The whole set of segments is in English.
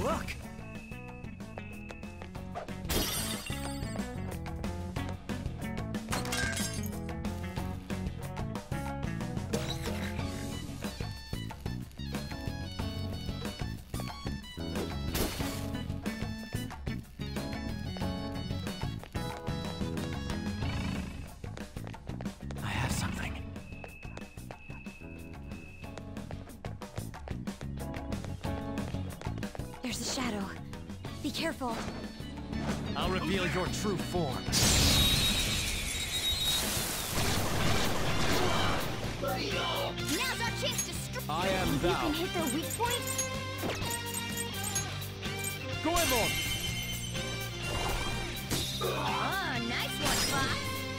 look! I have something. There's a shadow. Be careful. I'll reveal your true form. Now's our chance to strike. I am You thou. can hit their weak points. Goemon! Ah, nice one, Fox.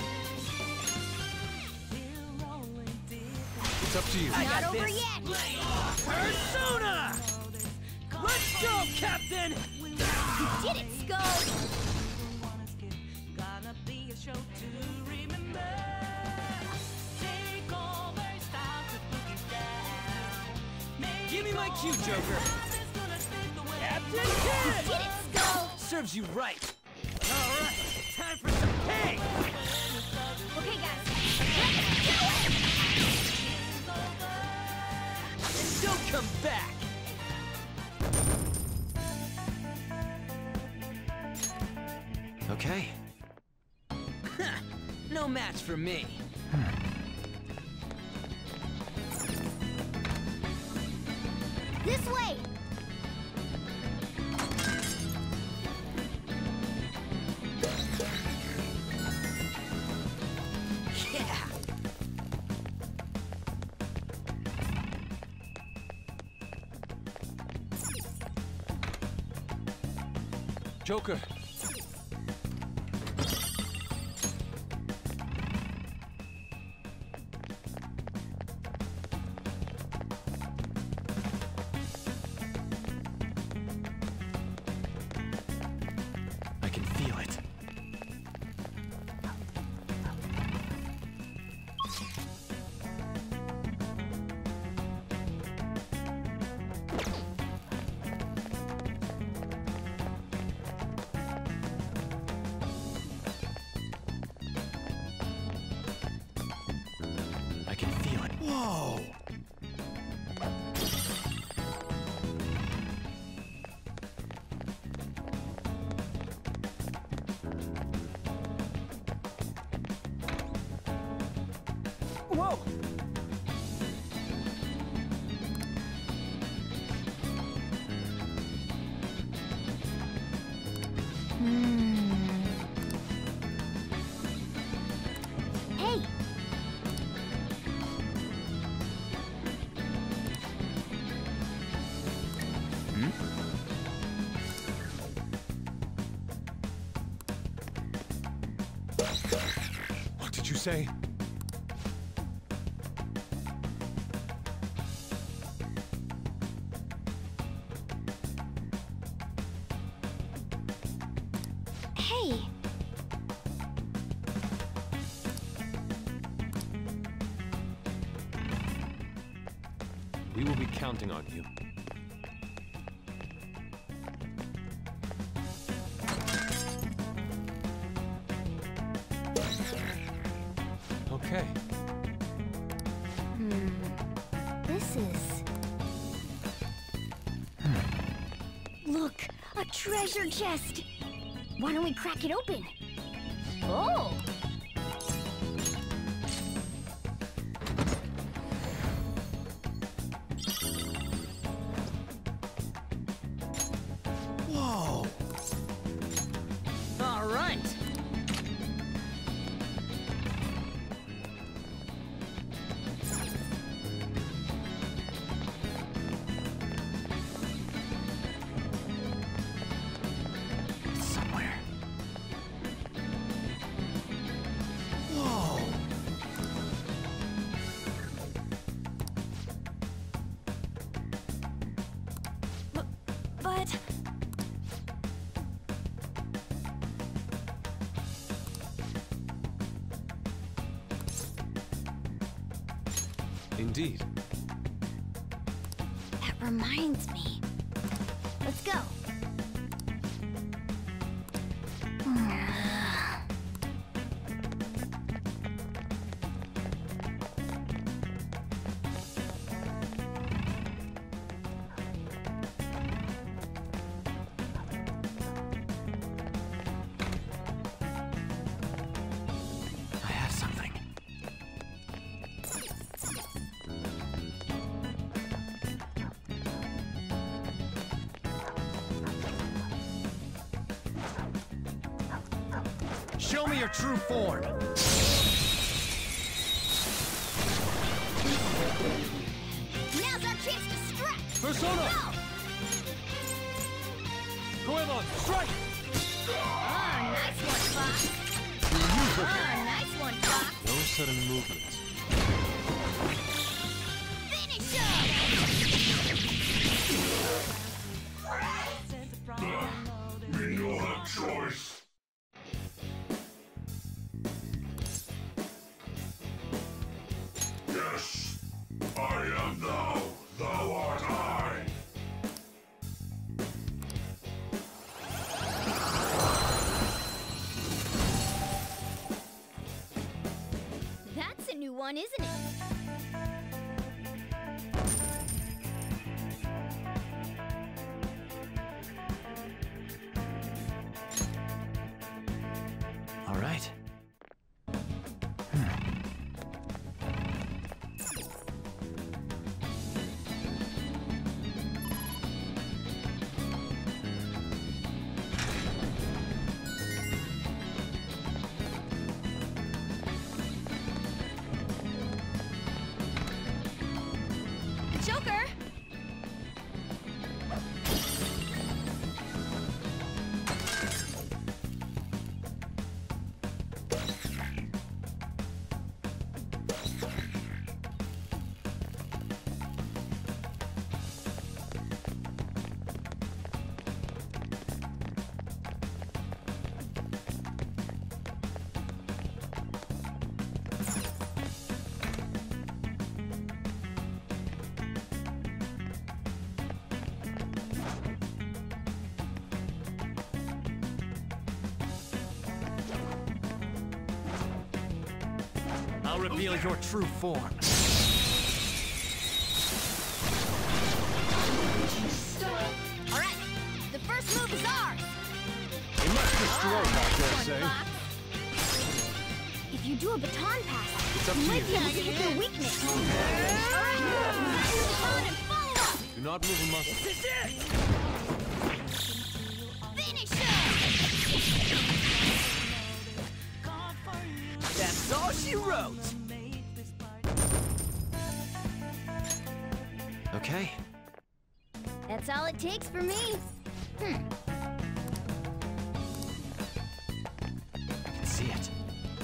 It's up to you. Not over yet. Persona! Let's go, Captain! You did it, Skull. Give me my cue, Joker! Captain You Kidd! did it, Skull. Serves you right. Alright, time for some pay! Okay, guys. And don't come back! Okay. No match for me. This way. Yeah! Joker! I can feel it. I can feel it. Whoa! Whoa! Hey. What did you say? Hey. We will be counting on you. Okay. This is... Look, a treasure chest. Why don't we crack it open? Oh! Whoa! All right! Somewhere. Whoa! But... Indeed. That reminds me. Let's go. I have something. Show me your true form. Now's our chance to strike. Persona! Go! Goemon, strike! Oh, nice one, Fox. Oh, nice one, Fox. No sudden movements. Finish him! We don't have choice. Yes, I am thou. Thou art I. That's a new one, isn't it? All right. Joker! I'll reveal your true form. All right, the first move is ours. We must destroy Nice that, one, say. Fox. If you do a baton pass, It's up you to might you. be able to hit their weakness. All right, pass the baton and follow up. Do not move a muscle. This is it. Finish him. That's all she wrote. Okay. That's all it takes for me. I can see it.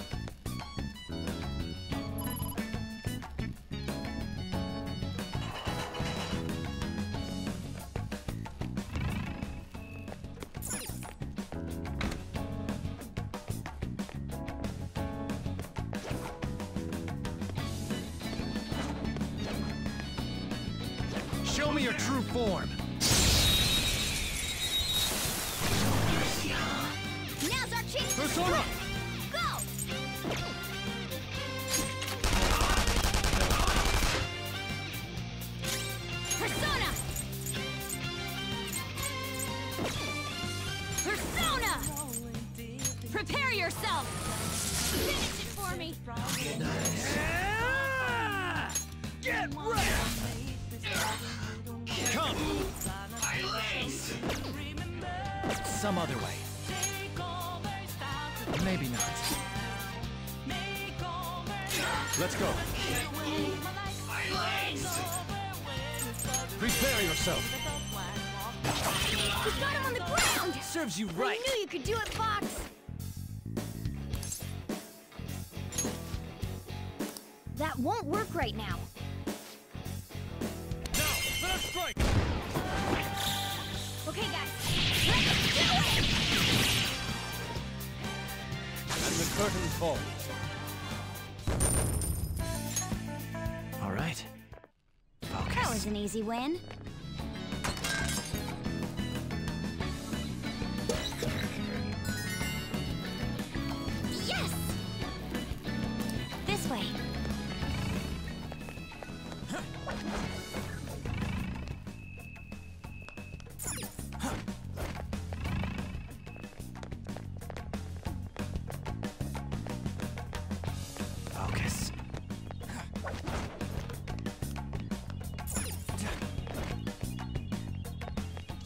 Show me your true form. Now's our chance to Persona! strike. Go! Persona! Persona! Prepare yourself! Finish it for me! Get ready! Come! Some other way. Maybe not. Let's go. Prepare yourself. You got him on the ground! Serves you I right. knew you could do it, Fox! That won't work right now. Now, let us strike! Okay, guys, let's do it! And the curtain falls. All right. Focus. That was an easy win.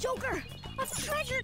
Joker! A treasure!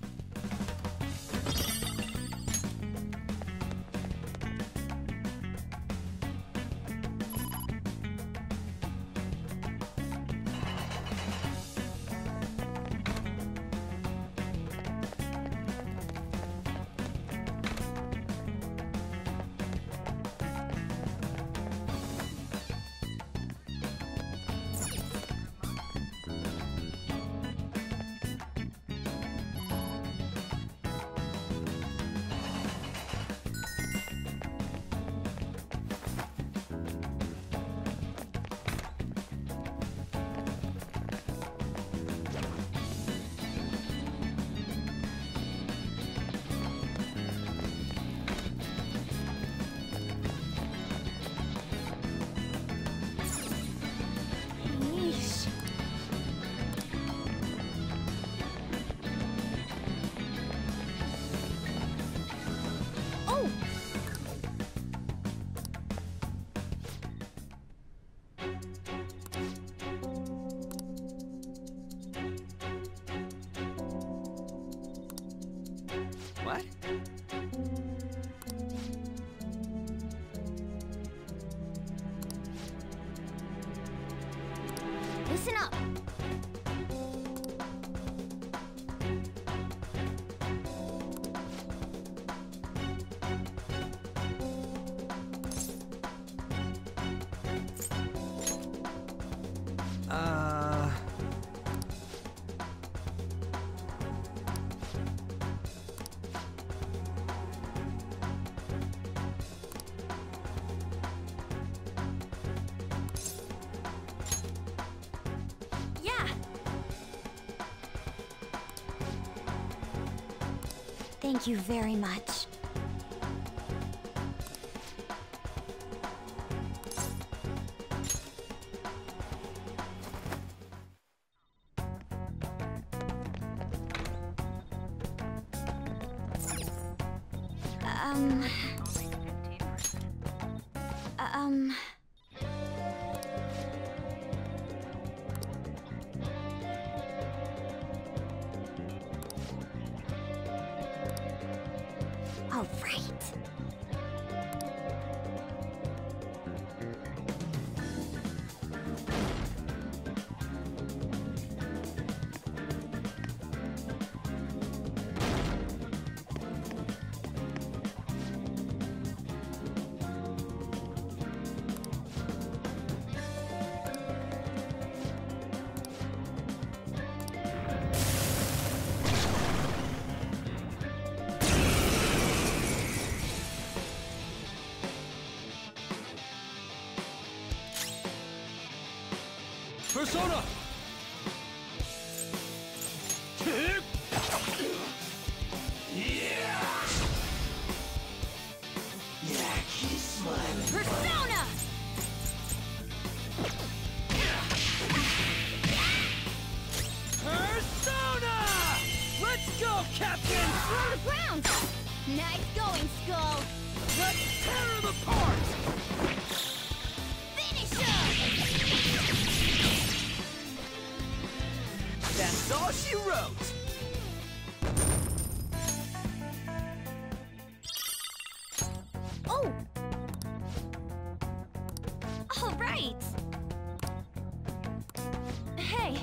Yeesh. Oh! What? Listen up. Yeah. Thank you very much. Um... Um... All right. Persona! Persona! Persona! Let's go, Captain! On the ground! Nice going, Skull! Let's tear him apart! Finish him! That's all she wrote! Oh! All right! Hey!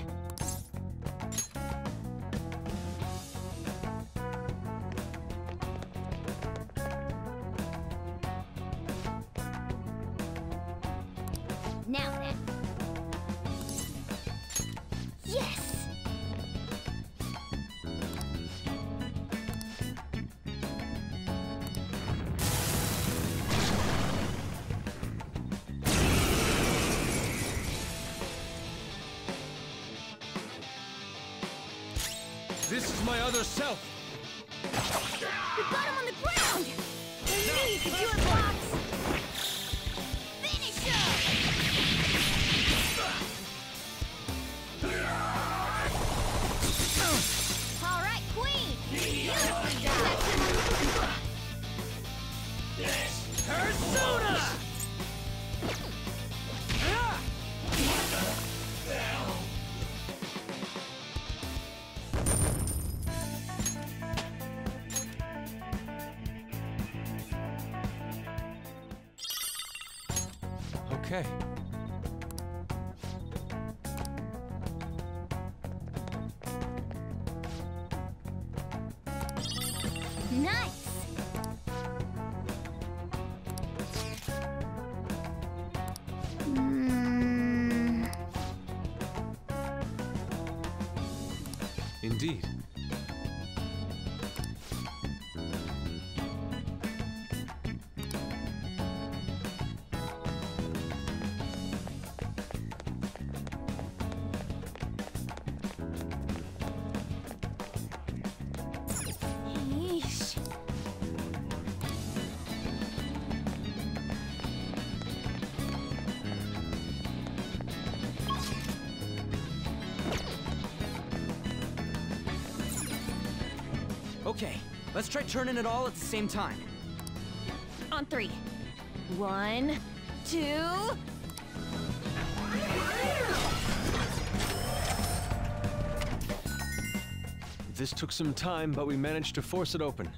Now then. Yes! This is my other self! We got him on the ground! I knew you could do it, Fox! Finish him! All right, Queen! Beautifully done! Persona! Ah! Okay. Nice! Indeed. Yeesh. Okay, let's try turning it all at the same time. On 3. 1, 2... This took some time, but we managed to force it open.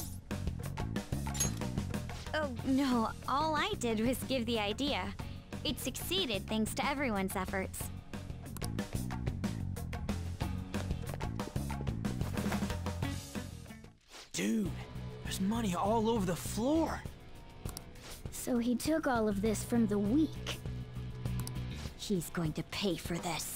Oh, no. All I did was give the idea. It succeeded thanks to everyone's efforts. Dude, there's money all over the floor. So he took all of this from the weak. He's going to pay for this.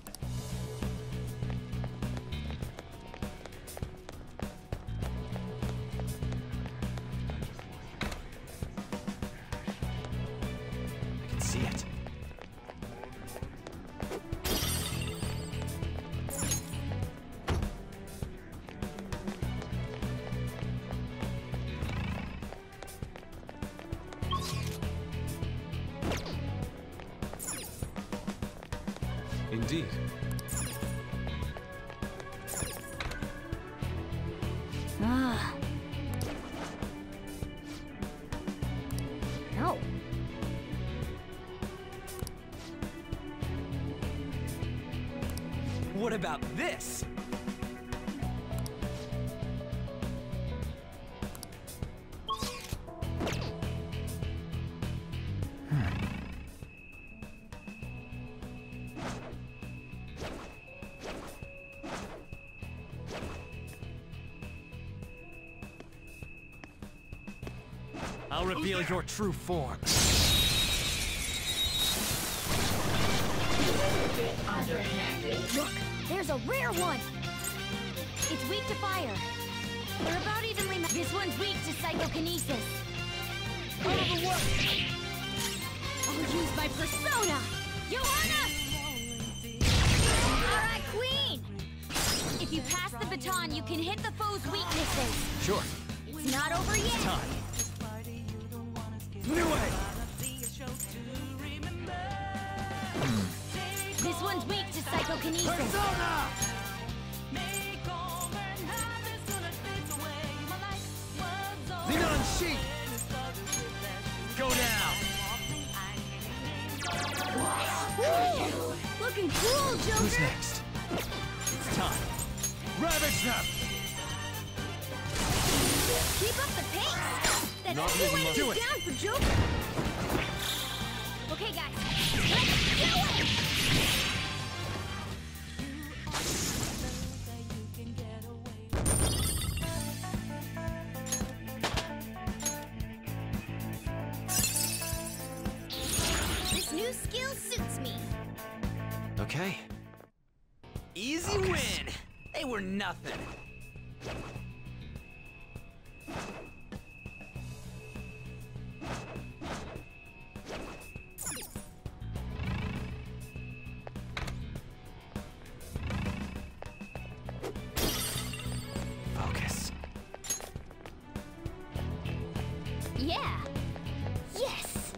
I can see it. Indeed. Ah. No. What about this? I'll reveal your true form. Look, there's a rare one. It's weak to fire. They're about evenly matched. This one's weak to psychokinesis. Out of the way! I'll use my persona! Johanna! Alright, Queen! If you pass the baton, you can hit the foe's weaknesses. Sure. It's not over yet. Time. New way! This one's weak to psychokinesis. Persona! Xenon Sheet! Go down! Woo! Looking cool, Joker! Who's next? It's time. Ravage them! Keep up the pace! That's Not 2 moving enemies Do it. down for Joker! Okay, guys, let's do it! This new skill suits me. Okay. Easy win! They were nothing. Focus. Yeah. Yes.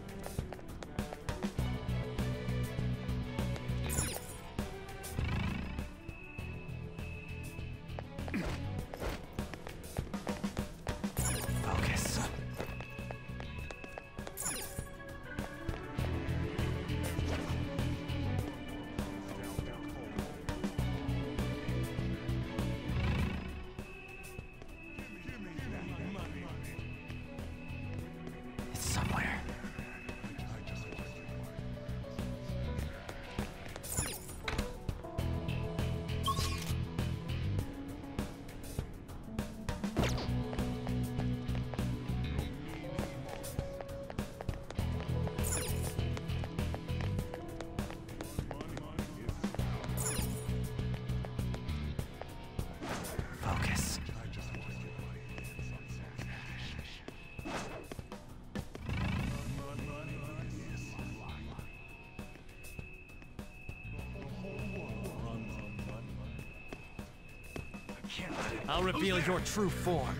I'll reveal your true form.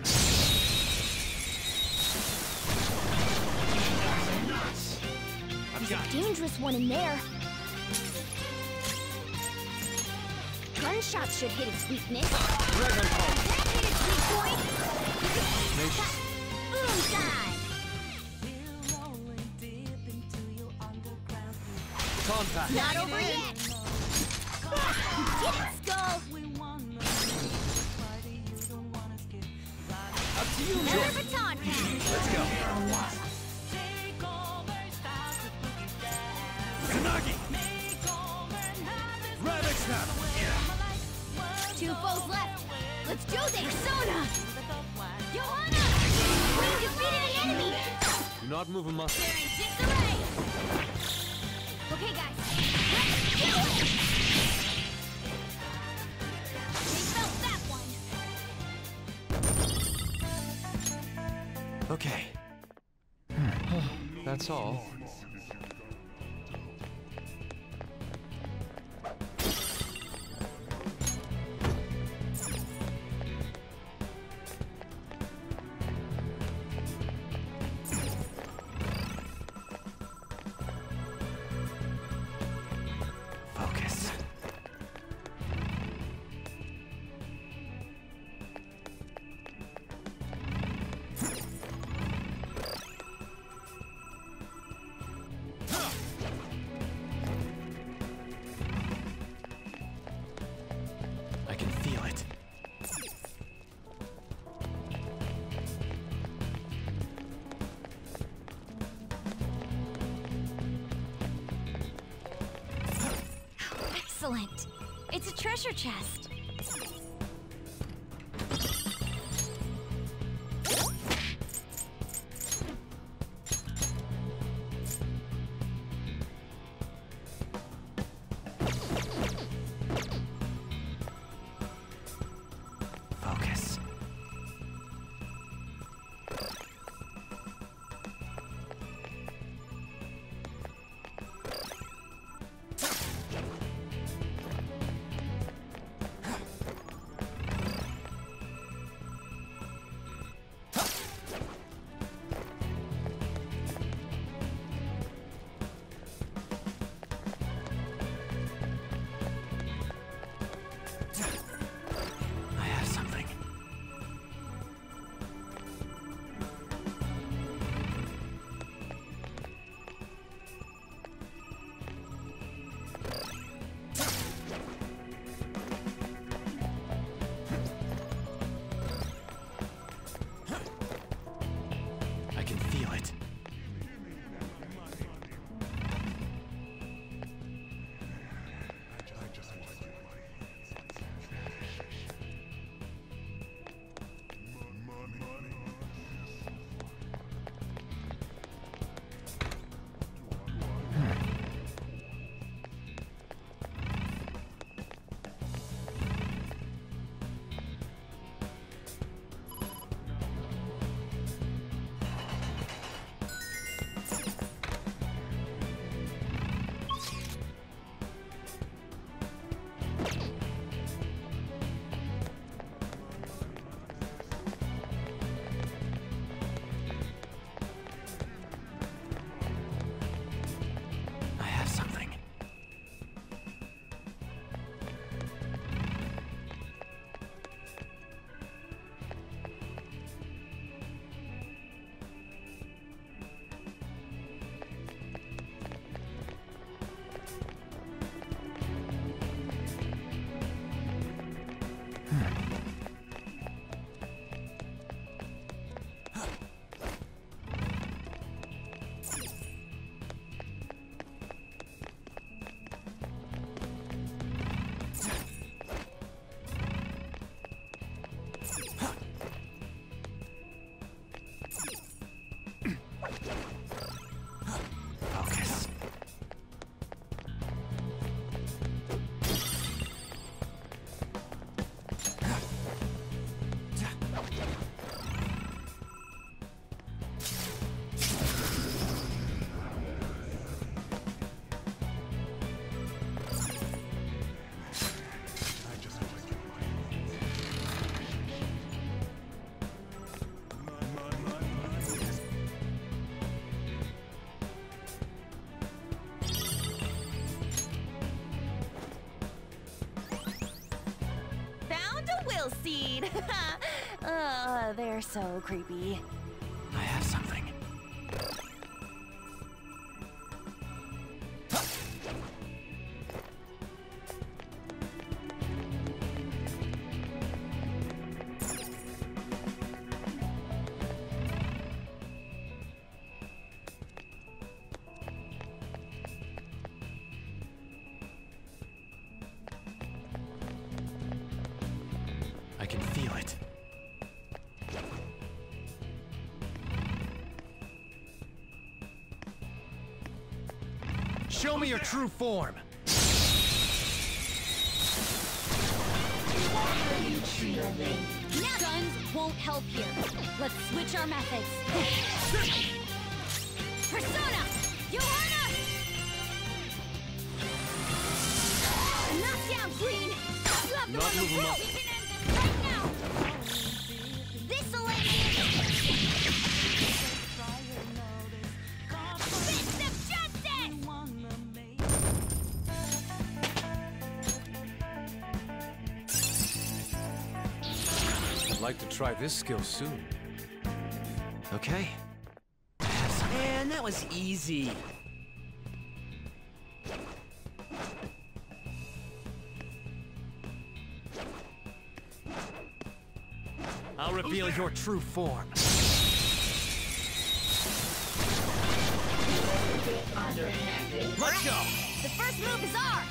I've got you. Dangerous one in there. Gunshots should hit its weakness. Dragon Pulse. That hit its weak point. Nation. Boom time. Contact. Not over yet. Get it, Skull. Up to you, Another Jordan. baton pass. Let's go. Tsunagi. Rabbit Snap. Two foes left. Let's do this. Persona. Johanna. We defeated the enemy. Do not move a muscle. They're in disarray. Okay, guys. Let's do it. They felt that one. Okay. That's all. Focus. I can feel it. Excellent. It's a treasure chest. Focus. seed. They're so creepy. I have something. I can feel it. Show me your true form. Now guns won't help here. Let's switch our methods. Persona! You heard us! Knockdown, Green! You have the Not one to moving prove. up. We can end this right now! This'll end it! Fist of justice! I'd like to try this skill soon. Okay. I have something. Man, that was easy. I'll reveal your true form. Let's go. The first move is ours!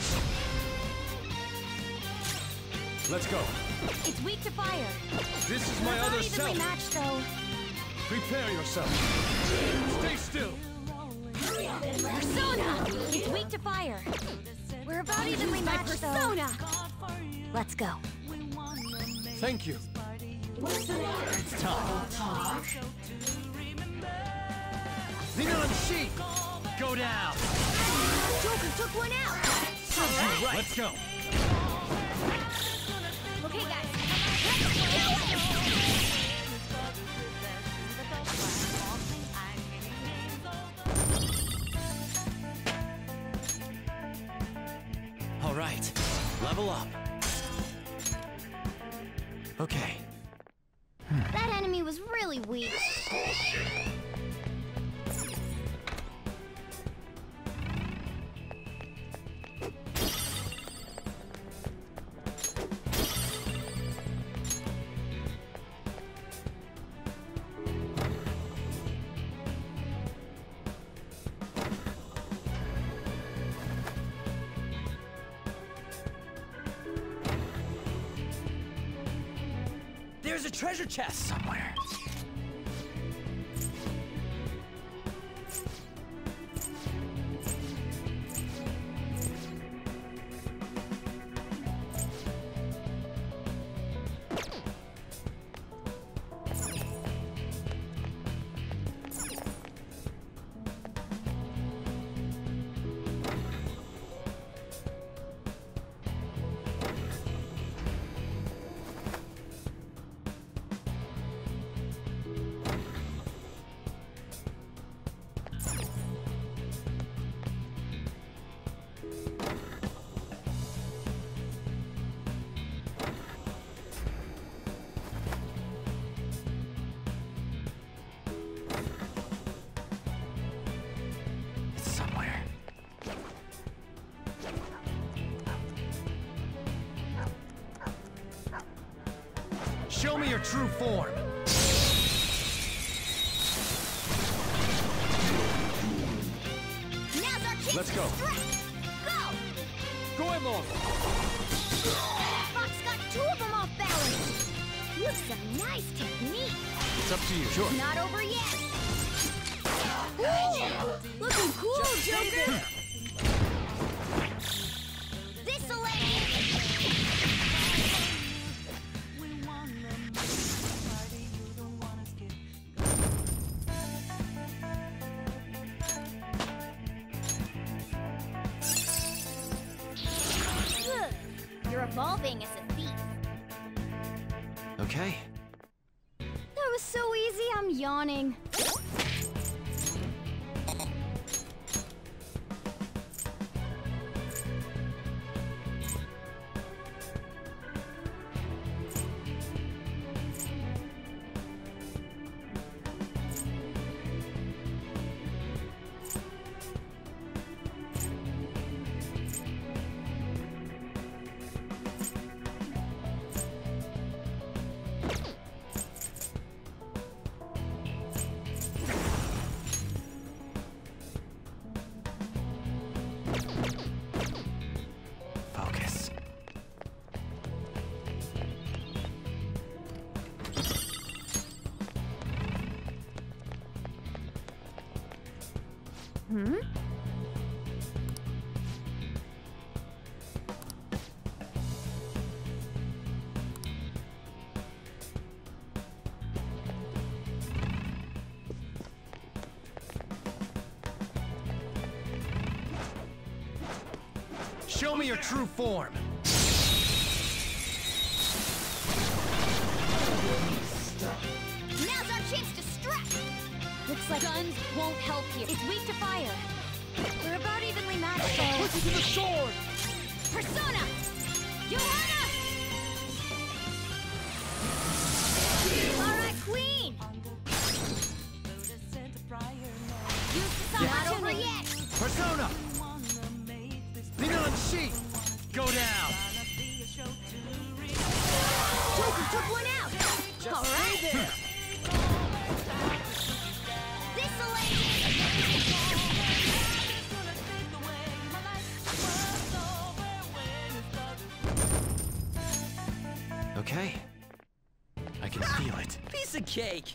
Let's go. It's weak to fire. This is my We're other not evenly self. matched, though. Prepare yourself. Stay still. Persona! It's weak to fire. We're about evenly matched, Persona! Let's go. Thank you. It's time. Xenon Sheep. Go down. Joker took one out! Right. Let's go. Okay, guys. All right. Level up. Okay. That enemy was really weak. There's a treasure chest somewhere. It's somewhere. Show me your true form. Now's our chance Let's to go. strike! Go! Goemon. Fox got two of them off balance! Looks some nice technique! It's up to you. Sure. Not over yet! Ooh, looking cool, Joker! This'll end it! Good. You're evolving as a thief. Okay. That was so easy, I'm yawning. Hmm? Show me your true form. Now's our chance to strike! Looks like guns won't help here. It's weak to fire. We're about evenly matched, so... Push it to the sword! Persona! Johanna! Alright, Queen! Use the sun. Not over yet! Persona! Leon Shi! Go down! Joker took one out! Alright! This'll end it! Okay. I can feel it. Piece of cake!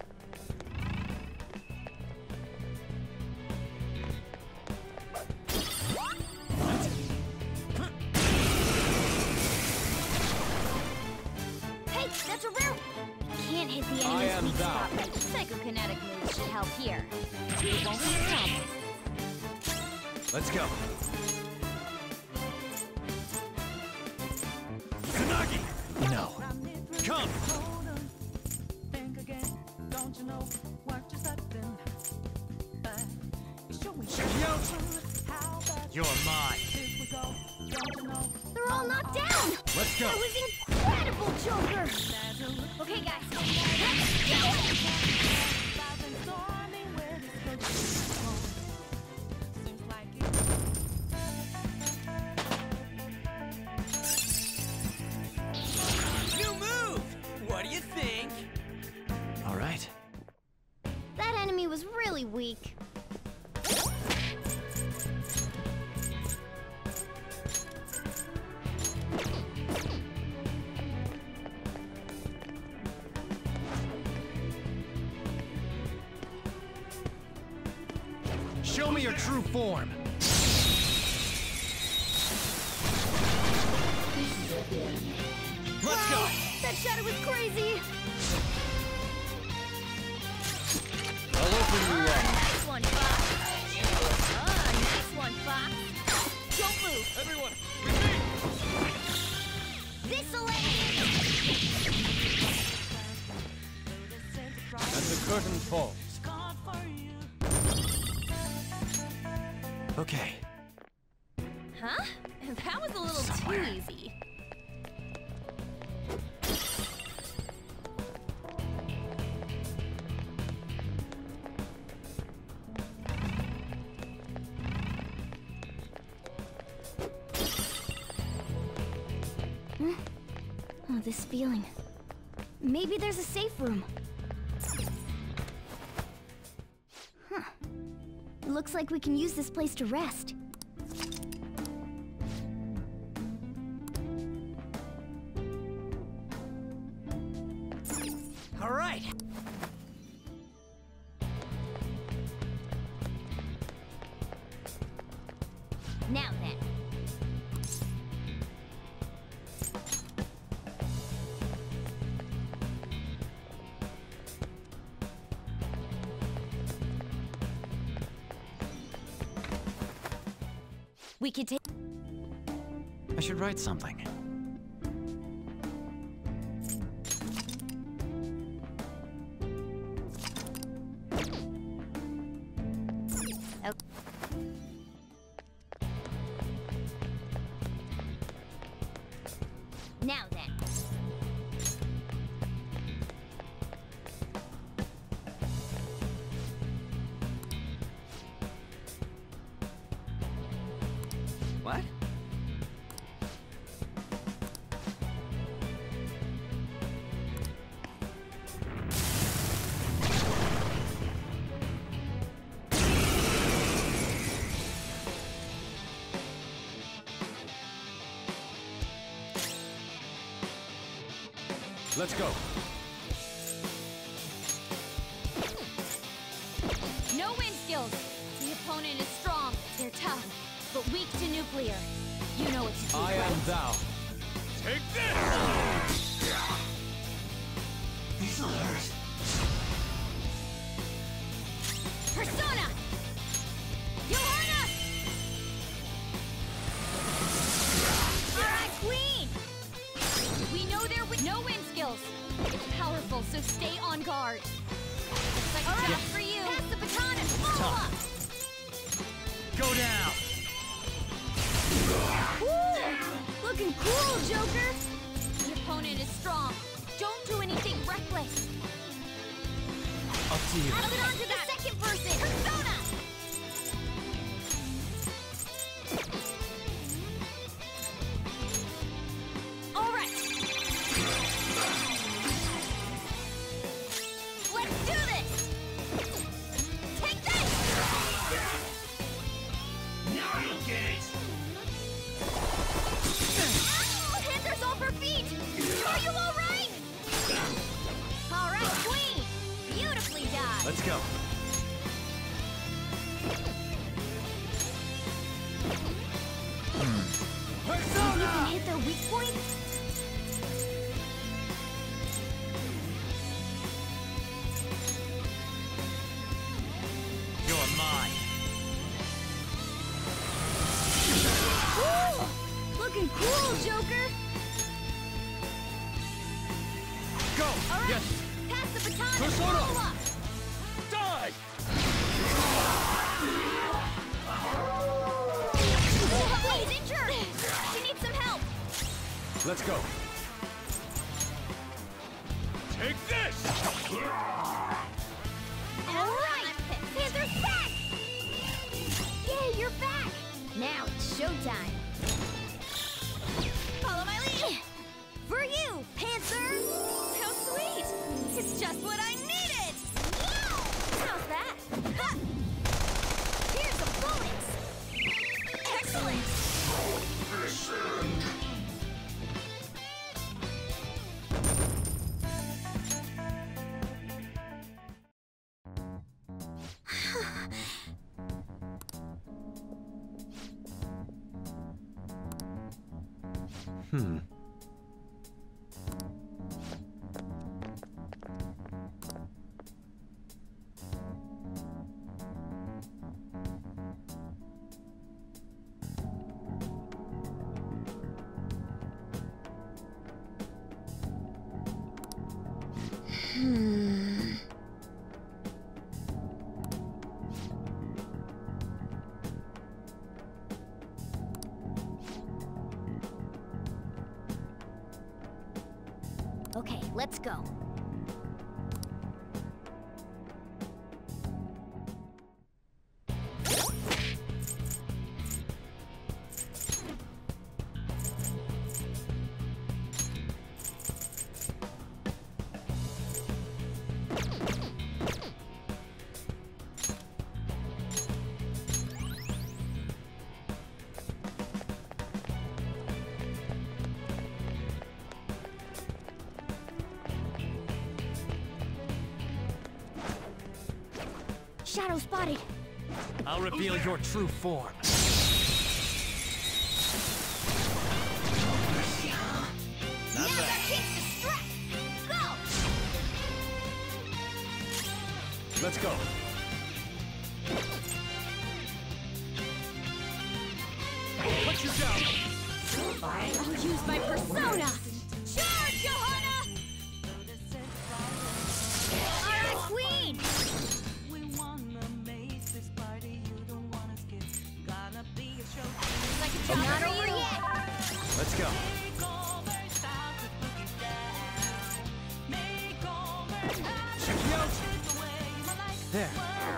Hey, that's a rare... Can't hit the I enemy's am weak thou. spot, but psychokinetic moves should help here. It won't be a problem. Let's go. Tsunagi! No. Come! You're mine. They're all knocked down! Let's go. That was incredible, Joker! Okay, guys, let's do it! New move! What do you think? All right. That enemy was really weak. Show me your true form. Let's go. That shadow was crazy! I'll open you up. Nice one, Fox! Nice one, Fox! Don't move! Everyone, This'll end and the curtain falls. Okay. Huh? That was a little Somewhere. too easy. Oh, this feeling. Maybe there's a safe room. Huh. Looks like we can use this place to rest. All right. Now then. We could take... I should write something. Now then. What? Let's go. No wind skills. The opponent but weak to nuclear. You know what to do, I am right? thou. Take this! This'll hurt. Persona! Johanna! Alright, Queen! We know there with no wind skills. It's powerful, so stay on guard. Like alright, Yeah. for you. Pass the baton and follow up! Go down! Woo! Looking cool, Joker! The opponent is strong. Don't do anything reckless. Up to you. Pass it on to the second person! Persona! Alright! Let's do this! Take this! Now you'll get it. Ow! Panther's off her feet! Are you alright? Alright, Queen! Beautifully done! Let's go. Think you can hit their weak points? You're mine. Woo! Looking cool, Joker! Go! Alright, Yes! pass the baton and Persona! follow up! Die! He's injured! She needs some help! Let's go. Take this! Alright! Panther's back! Yay, you're back! Now it's showtime! Follow my lead! For you, Panther! How sweet! It's just what I needed! How's that? Ha! Here's a bullet! Excellent! Okay, let's go. Shadow spotted. I'll reveal your true form. Not Now bad. that kicks the strap! Go! Let's go. Put you down! I'll use my persona! Charge, Johanna! Alright, Queen! Like a job not over yet! Let's go. Check me out! There.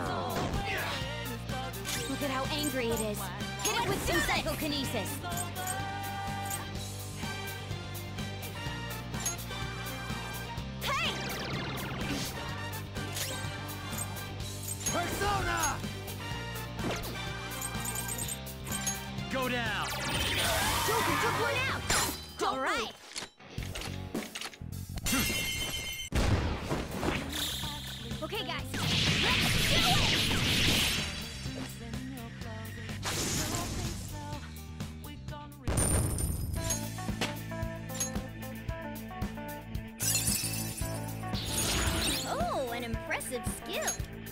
Look at how angry it is. Hit it with some psychokinesis. Hey! Persona! Go down! Joker took one out! All right! Okay, guys. Let's do it! impressive skill.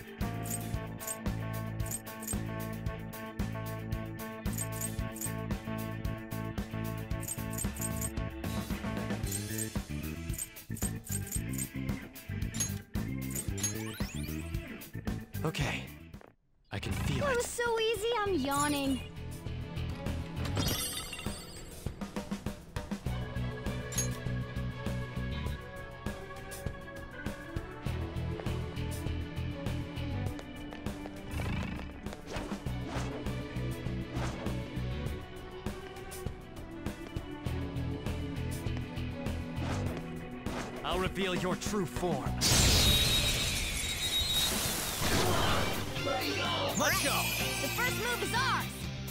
Okay. I can feel That it. was so easy, I'm yawning. I'll reveal your true form. Let's go! The first move is ours.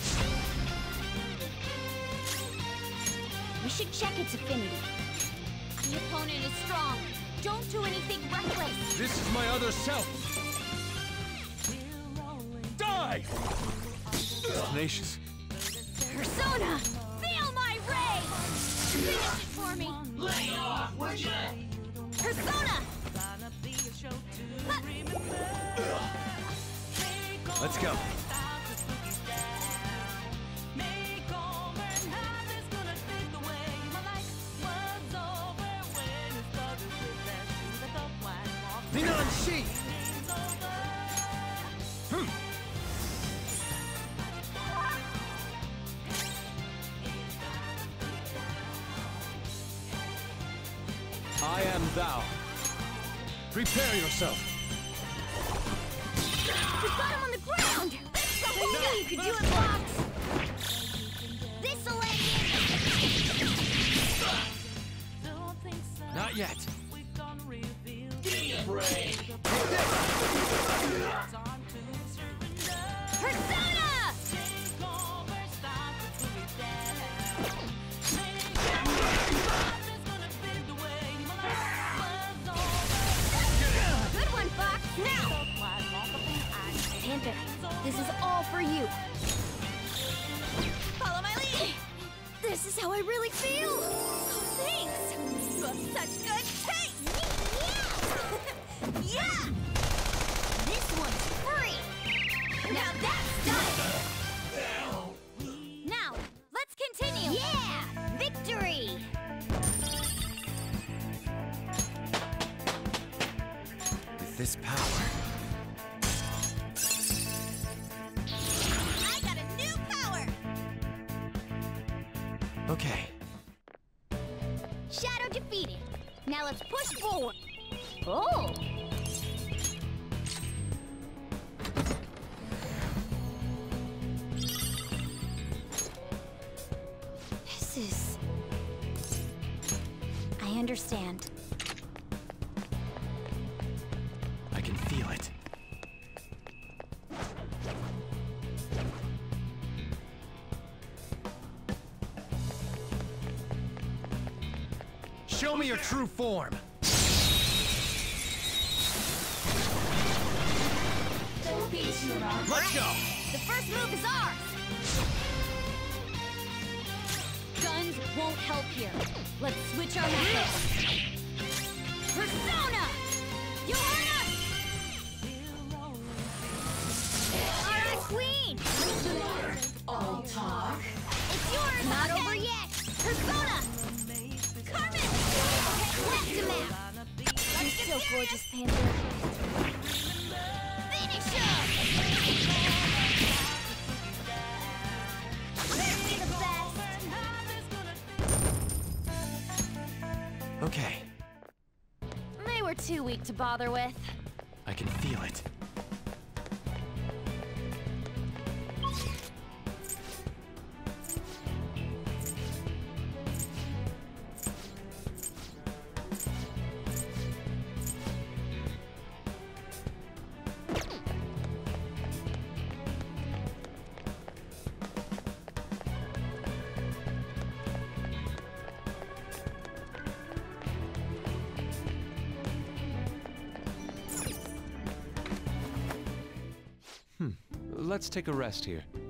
We should check its affinity. The opponent is strong. Don't do anything reckless. This is my other self! Die! Tenacious. Persona, feel my rage! Finish it for me. Lay off, would ya? Persona! Let's go. Minon Shi! I am thou. Prepare yourself. We got him on the ground! I knew you could do it, Fox! This'll let Not yet. Give me a break. Persona! Good one, Fox! Now! Panther, this is all for you. Follow my lead! This is how I really feel! Oh, thanks! You have such good taste! Yeah! Yeah! This one's free! Now that's done! Now, let's continue! Yeah! Victory! With this power, I got a new power! okay. Shadow defeated. Now let's push forward. Oh! This is... I understand. I can feel it. Show me your true form. Let's go. The first move is ours! Guns won't help here. Let's switch our methods. Persona! You heard us! Alright, Queen! All talk. It's yours! Not over yet! Persona! Carmen! Left him out! You're so gorgeous, Panther. Finish him! You're the best! Okay. They were too weak to bother with. I can feel it. Let's take a rest here.